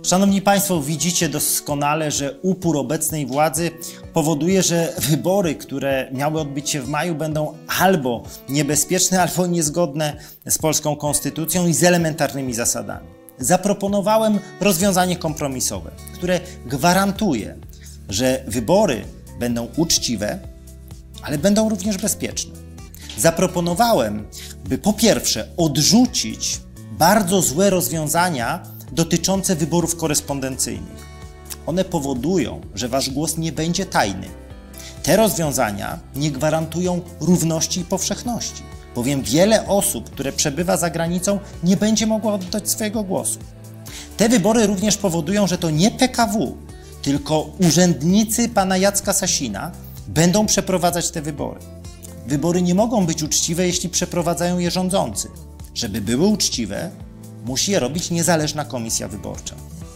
Szanowni Państwo, widzicie doskonale, że upór obecnej władzy powoduje, że wybory, które miały odbyć się w maju, będą albo niebezpieczne, albo niezgodne z polską konstytucją i z elementarnymi zasadami. Zaproponowałem rozwiązanie kompromisowe, które gwarantuje, że wybory będą uczciwe, ale będą również bezpieczne. Zaproponowałem, by po pierwsze odrzucić bardzo złe rozwiązania dotyczące wyborów korespondencyjnych. One powodują, że wasz głos nie będzie tajny. Te rozwiązania nie gwarantują równości i powszechności, bowiem wiele osób, które przebywa za granicą, nie będzie mogło oddać swojego głosu. Te wybory również powodują, że to nie PKW, tylko urzędnicy pana Jacka Sasina będą przeprowadzać te wybory. Wybory nie mogą być uczciwe, jeśli przeprowadzają je rządzący. Żeby były uczciwe, musi je robić niezależna komisja wyborcza.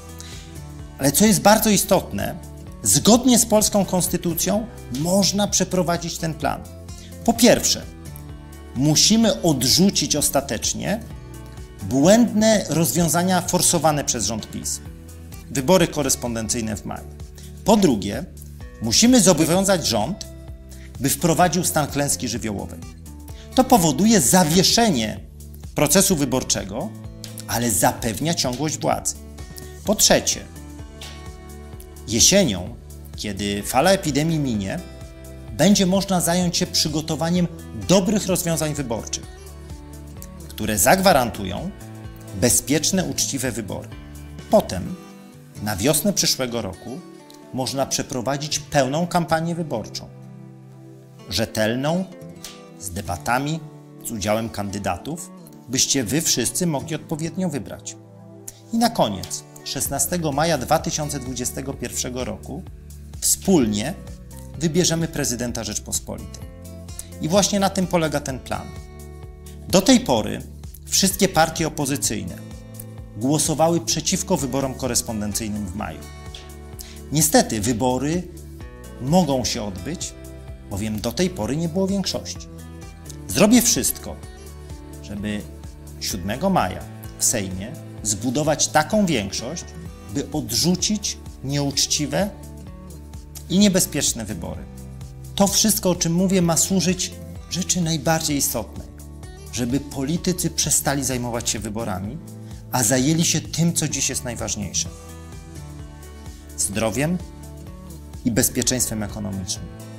Ale co jest bardzo istotne, zgodnie z polską konstytucją można przeprowadzić ten plan. Po pierwsze, musimy odrzucić ostatecznie błędne rozwiązania forsowane przez rząd PiS. Wybory korespondencyjne w maju. Po drugie, musimy zobowiązać rząd, by wprowadził stan klęski żywiołowej. To powoduje zawieszenie procesu wyborczego, ale zapewnia ciągłość władzy. Po trzecie, jesienią, kiedy fala epidemii minie, będzie można zająć się przygotowaniem dobrych rozwiązań wyborczych, które zagwarantują bezpieczne, uczciwe wybory. Potem, na wiosnę przyszłego roku, można przeprowadzić pełną kampanię wyborczą. Rzetelną, z debatami, z udziałem kandydatów, byście wy wszyscy mogli odpowiednio wybrać. I na koniec, 16 maja 2021 roku, wspólnie wybierzemy prezydenta Rzeczpospolitej. I właśnie na tym polega ten plan. Do tej pory wszystkie partie opozycyjne głosowały przeciwko wyborom korespondencyjnym w maju. Niestety wybory mogą się odbyć, bowiem do tej pory nie było większości. Zrobię wszystko, żeby 7 maja w Sejmie zbudować taką większość, by odrzucić nieuczciwe i niebezpieczne wybory. To wszystko, o czym mówię, ma służyć rzeczy najbardziej istotnej, żeby politycy przestali zajmować się wyborami, a zajęli się tym, co dziś jest najważniejsze: zdrowiem i bezpieczeństwem ekonomicznym.